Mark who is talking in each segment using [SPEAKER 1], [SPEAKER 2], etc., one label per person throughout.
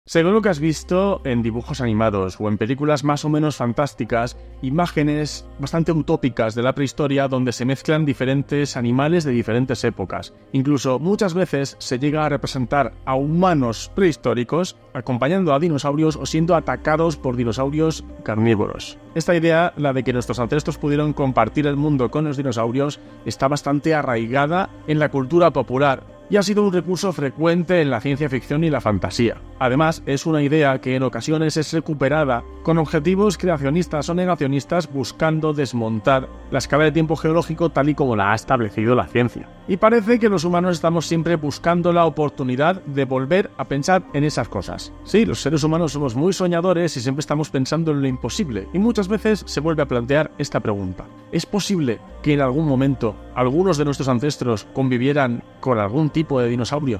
[SPEAKER 1] Seguro que has visto en dibujos animados o en películas más o menos fantásticas imágenes bastante utópicas de la prehistoria donde se mezclan diferentes animales de diferentes épocas. Incluso muchas veces se llega a representar a humanos prehistóricos acompañando a dinosaurios o siendo atacados por dinosaurios carnívoros. Esta idea, la de que nuestros ancestros pudieron compartir el mundo con los dinosaurios, está bastante arraigada en la cultura popular y ha sido un recurso frecuente en la ciencia ficción y la fantasía. Además, es una idea que en ocasiones es recuperada con objetivos creacionistas o negacionistas buscando desmontar la escala de tiempo geológico tal y como la ha establecido la ciencia. Y parece que los humanos estamos siempre buscando la oportunidad de volver a pensar en esas cosas. Sí, los seres humanos somos muy soñadores y siempre estamos pensando en lo imposible, y muchas veces se vuelve a plantear esta pregunta: ¿es posible que en algún momento algunos de nuestros ancestros convivieran con algún tipo de dinosaurio?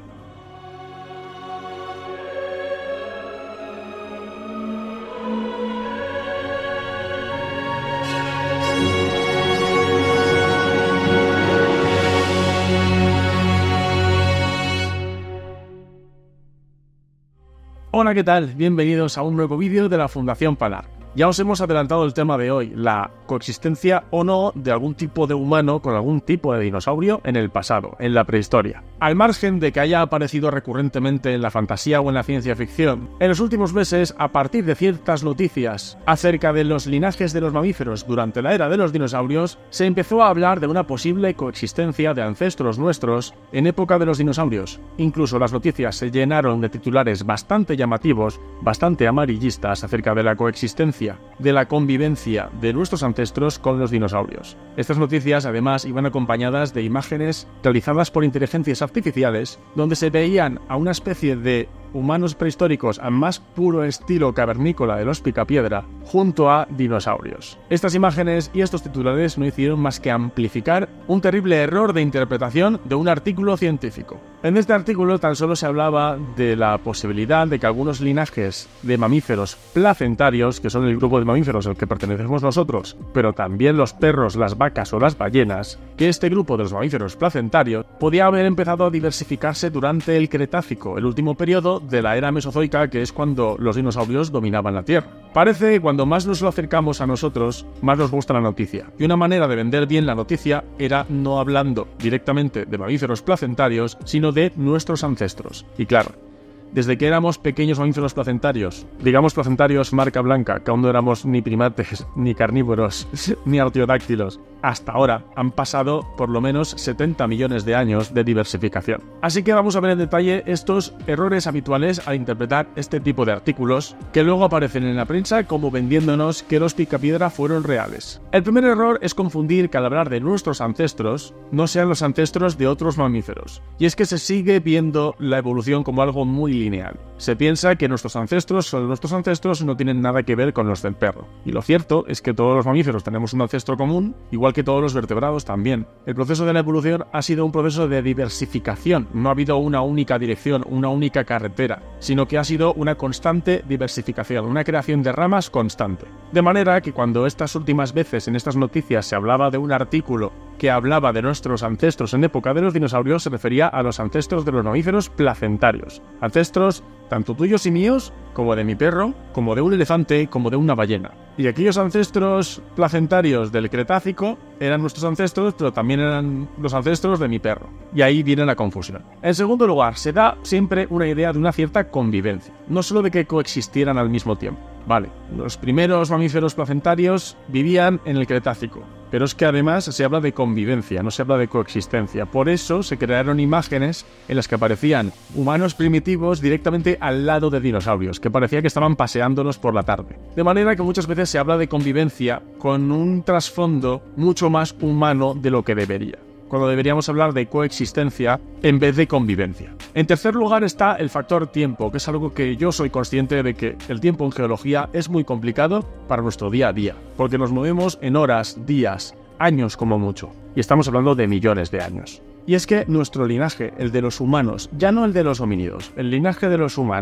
[SPEAKER 1] Hola, ¿qué tal? Bienvenidos a un nuevo vídeo de la Fundación Palar. Ya os hemos adelantado el tema de hoy, la coexistencia o no de algún tipo de humano con algún tipo de dinosaurio en el pasado, en la prehistoria. Al margen de que haya aparecido recurrentemente en la fantasía o en la ciencia ficción, en los últimos meses, a partir de ciertas noticias acerca de los linajes de los mamíferos durante la era de los dinosaurios, se empezó a hablar de una posible coexistencia de ancestros nuestros en época de los dinosaurios. Incluso las noticias se llenaron de titulares bastante llamativos, bastante amarillistas acerca de la coexistencia, de la convivencia de nuestros ancestros con los dinosaurios. Estas noticias además iban acompañadas de imágenes realizadas por inteligencias artificiales donde se veían a una especie de humanos prehistóricos al más puro estilo cavernícola de los Picapiedra junto a dinosaurios. Estas imágenes y estos titulares no hicieron más que amplificar un terrible error de interpretación de un artículo científico. En este artículo tan solo se hablaba de la posibilidad de que algunos linajes de mamíferos placentarios, que son el grupo de mamíferos al que pertenecemos nosotros, pero también los perros, las vacas o las ballenas, que este grupo de los mamíferos placentarios podía haber empezado a diversificarse durante el Cretácico, el último periodo de la era mesozoica, que es cuando los dinosaurios dominaban la Tierra. Parece que cuando más nos lo acercamos a nosotros, más nos gusta la noticia. Y una manera de vender bien la noticia era no hablando directamente de mamíferos placentarios, sino de nuestros ancestros. Y claro, desde que éramos pequeños mamíferos placentarios, digamos placentarios marca blanca, que aún no éramos ni primates, ni carnívoros, ni artiodáctilos, hasta ahora han pasado por lo menos 70 millones de años de diversificación. Así que vamos a ver en detalle estos errores habituales al interpretar este tipo de artículos que luego aparecen en la prensa como vendiéndonos que los Picapiedra fueron reales. El primer error es confundir que al hablar de nuestros ancestros no sean los ancestros de otros mamíferos. Y es que se sigue viendo la evolución como algo muy lineal. Se piensa que nuestros ancestros son nuestros ancestros y no tienen nada que ver con los del perro. Y lo cierto es que todos los mamíferos tenemos un ancestro común, igual que todos los vertebrados también. El proceso de la evolución ha sido un proceso de diversificación. No ha habido una única dirección, una única carretera, sino que ha sido una constante diversificación, una creación de ramas constante. De manera que cuando estas últimas veces en estas noticias se hablaba de un artículo que hablaba de nuestros ancestros en época de los dinosaurios, se refería a los ancestros de los mamíferos placentarios. Ancestros tanto tuyos y míos, como de mi perro, como de un elefante, como de una ballena. Y aquellos ancestros placentarios del Cretácico eran nuestros ancestros, pero también eran los ancestros de mi perro. Y ahí viene la confusión. En segundo lugar, se da siempre una idea de una cierta convivencia, no solo de que coexistieran al mismo tiempo. Vale, los primeros mamíferos placentarios vivían en el Cretácico, pero es que además se habla de convivencia, no se habla de coexistencia. Por eso se crearon imágenes en las que aparecían humanos primitivos directamente al lado de dinosaurios, que parecía que estaban paseándolos por la tarde. De manera que muchas veces se habla de convivencia con un trasfondo mucho más humano de lo que debería, cuando deberíamos hablar de coexistencia en vez de convivencia. En tercer lugar está el factor tiempo, que es algo que yo soy consciente de que el tiempo en geología es muy complicado para nuestro día a día, porque nos movemos en horas, días, años como mucho, y estamos hablando de millones de años. Y es que nuestro linaje, el de los humanos, ya no el de los homínidos, el linaje de los humanos,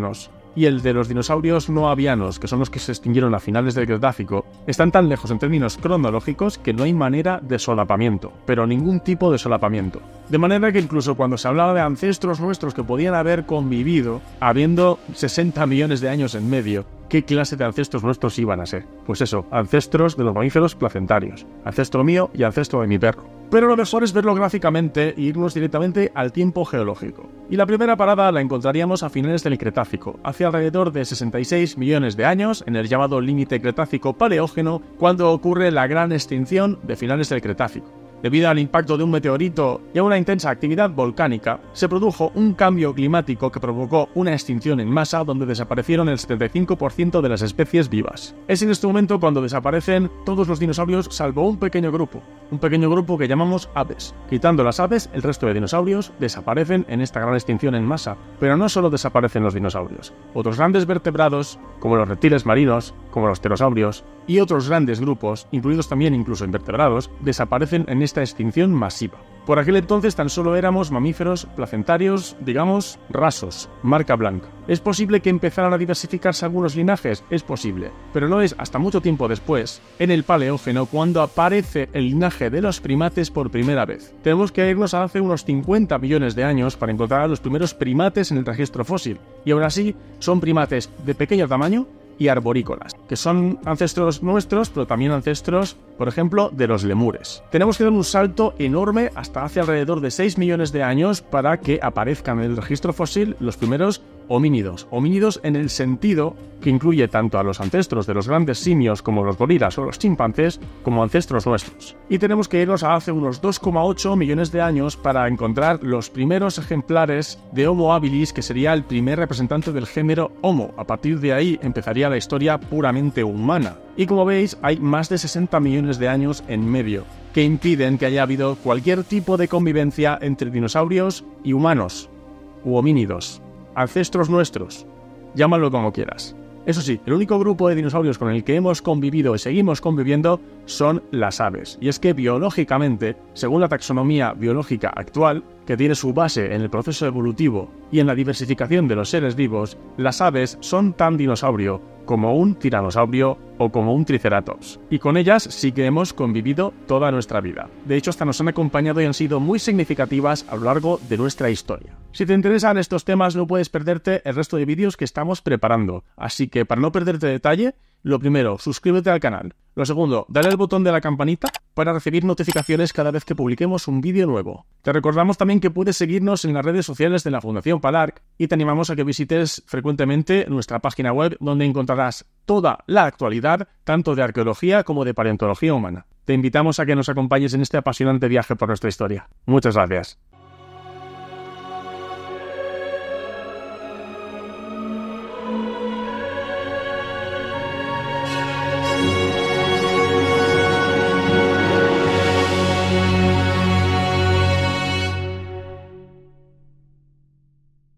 [SPEAKER 1] y el de los dinosaurios no avianos, que son los que se extinguieron a finales del Cretácico, están tan lejos en términos cronológicos que no hay manera de solapamiento, pero ningún tipo de solapamiento. De manera que incluso cuando se hablaba de ancestros nuestros que podían haber convivido, habiendo 60 millones de años en medio, ¿qué clase de ancestros nuestros iban a ser? Pues eso, ancestros de los mamíferos placentarios, ancestro mío y ancestro de mi perro. Pero lo mejor es verlo gráficamente e irnos directamente al tiempo geológico. Y la primera parada la encontraríamos a finales del Cretácico, hacia alrededor de 66 millones de años, en el llamado límite Cretácico-Paleógeno, cuando ocurre la gran extinción de finales del Cretácico. Debido al impacto de un meteorito y a una intensa actividad volcánica, se produjo un cambio climático que provocó una extinción en masa donde desaparecieron el 75% de las especies vivas. Es en este momento cuando desaparecen todos los dinosaurios salvo un pequeño grupo que llamamos aves. Quitando las aves, el resto de dinosaurios desaparecen en esta gran extinción en masa. Pero no solo desaparecen los dinosaurios. Otros grandes vertebrados, como los reptiles marinos, como los pterosaurios, y otros grandes grupos, incluidos también incluso invertebrados, desaparecen en esta extinción masiva. Por aquel entonces tan solo éramos mamíferos placentarios, digamos, rasos, marca blanca. ¿Es posible que empezaran a diversificarse algunos linajes? Es posible, pero no es hasta mucho tiempo después, en el Paleógeno, cuando aparece el linaje de los primates por primera vez. Tenemos que irnos a hace unos 50 millones de años para encontrar a los primeros primates en el registro fósil, y aún así son primates de pequeño tamaño y arborícolas, que son ancestros nuestros, pero también ancestros, por ejemplo, de los lemures. Tenemos que dar un salto enorme hasta hace alrededor de 6 millones de años para que aparezcan en el registro fósil los primeros homínidos. Homínidos en el sentido que incluye tanto a los ancestros de los grandes simios como los gorilas o los chimpancés, como ancestros nuestros. Y tenemos que irnos a hace unos 2,8 millones de años para encontrar los primeros ejemplares de Homo habilis, que sería el primer representante del género Homo. A partir de ahí empezaría la historia puramente humana. Y como veis, hay más de 60 millones de años en medio, que impiden que haya habido cualquier tipo de convivencia entre dinosaurios y humanos, u homínidos, ancestros nuestros, llámalo como quieras. Eso sí, el único grupo de dinosaurios con el que hemos convivido y seguimos conviviendo son las aves. Y es que biológicamente, según la taxonomía biológica actual, que tiene su base en el proceso evolutivo y en la diversificación de los seres vivos, las aves son tan dinosaurio como un tiranosaurio o como un triceratops. Y con ellas sí que hemos convivido toda nuestra vida. De hecho, hasta nos han acompañado y han sido muy significativas a lo largo de nuestra historia. Si te interesan estos temas, no puedes perderte el resto de vídeos que estamos preparando. Así que para no perderte detalle, lo primero, suscríbete al canal. Lo segundo, dale al botón de la campanita para recibir notificaciones cada vez que publiquemos un vídeo nuevo. Te recordamos también que puedes seguirnos en las redes sociales de la Fundación PALARC y te animamos a que visites frecuentemente nuestra página web, donde encontrarás toda la actualidad, tanto de arqueología como de paleontología humana. Te invitamos a que nos acompañes en este apasionante viaje por nuestra historia. Muchas gracias.